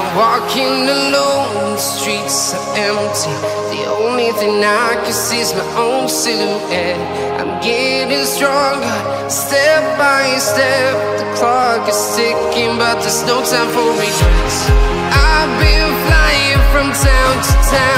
Walking alone, the streets are empty. The only thing I can see is my own silhouette. I'm getting stronger, step by step. The clock is ticking, but there's no time for regrets. I've been flying from town to town.